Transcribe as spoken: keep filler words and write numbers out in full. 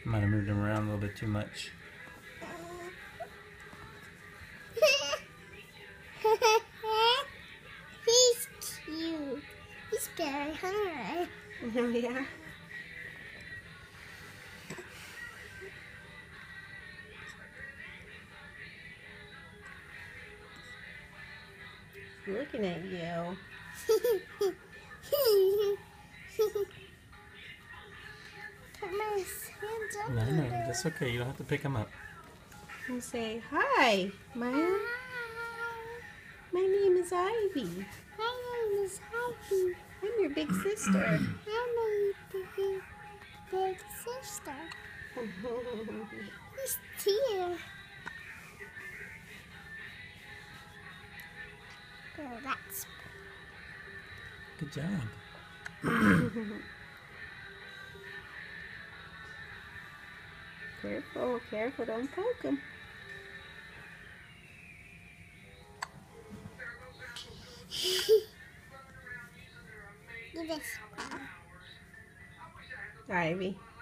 Might have moved him around a little bit too much. He's cute. He's very hungry. Oh, yeah. Looking at you. Put my hands up. No, no, that's okay. You don't have to pick him up. And say, hi, Maya. My name is Ivy. My name is Ivy. I'm your big sister. I'm a big, big sister. He's here. Oh, that's Good job. Careful, careful, don't poke him. do this. Ivy.